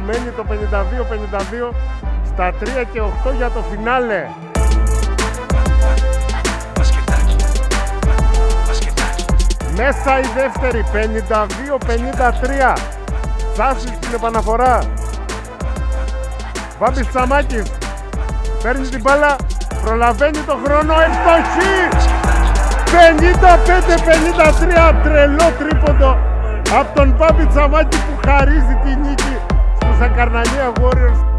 παραμένει το 52-52 στα 3 και 8 για το φινάλε. Μέσα η δεύτερη, 52-53. Τσάσης στην επαναφορά. Μπάμπης Τσαμάκης παίρνει την μπάλα, προλαβαίνει το χρόνο, ευστοχή! 55-53, τρελό τρίποντο από τον Μπάμπη Τσαμάκη που χαρίζει τη νίκη στους Ακαρνανία Warriors.